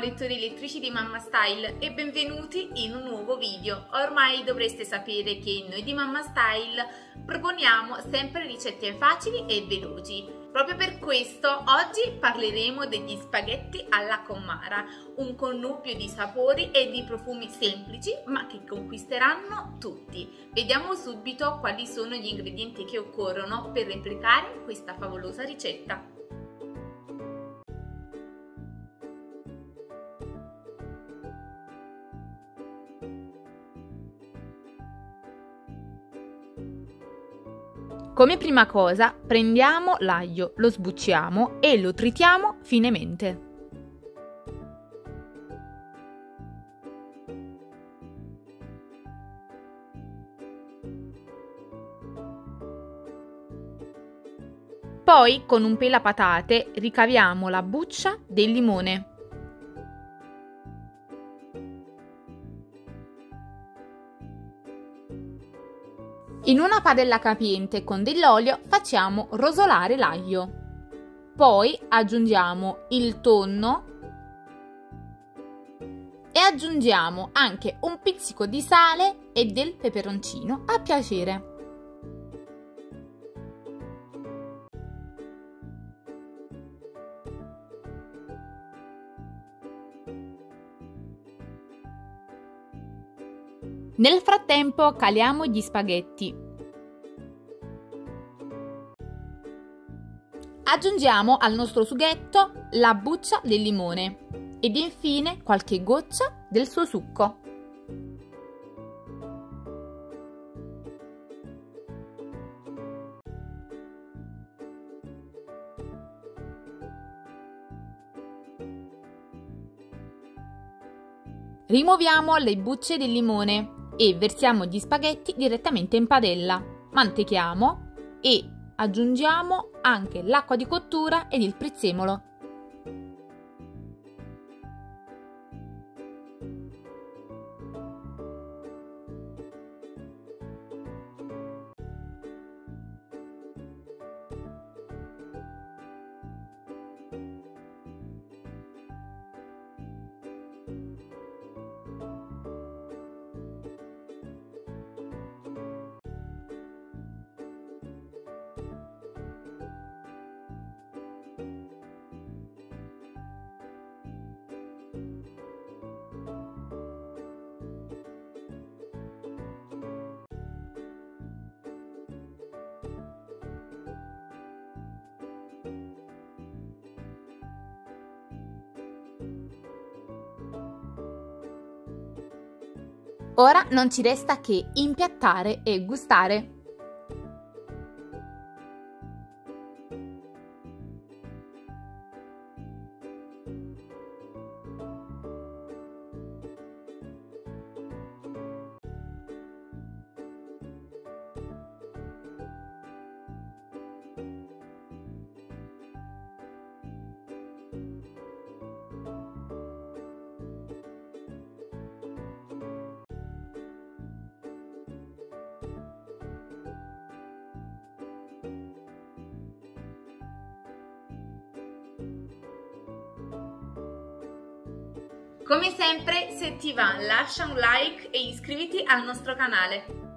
lettori e lettrici di Mamma Style e benvenuti in un nuovo video. Ormai dovreste sapere che noi di Mamma Style proponiamo sempre ricette facili e veloci. Proprio per questo oggi parleremo degli spaghetti alla Commara, un connubio di sapori e di profumi semplici ma che conquisteranno tutti. Vediamo subito quali sono gli ingredienti che occorrono per replicare questa favolosa ricetta. Come prima cosa prendiamo l'aglio, lo sbucciamo e lo tritiamo finemente. Poi con un pelapatate ricaviamo la buccia del limone. In una padella capiente con dell'olio facciamo rosolare l'aglio. Poi aggiungiamo il tonno e aggiungiamo anche un pizzico di sale e del peperoncino a piacere. Nel frattempo caliamo gli spaghetti. Aggiungiamo al nostro sughetto la buccia del limone ed infine qualche goccia del suo succo. Rimuoviamo le bucce del limone e versiamo gli spaghetti direttamente in padella. Mantechiamo e aggiungiamo anche l'acqua di cottura ed il prezzemolo. Ora non ci resta che impiattare e gustare. Come sempre, se ti va lascia un like e iscriviti al nostro canale.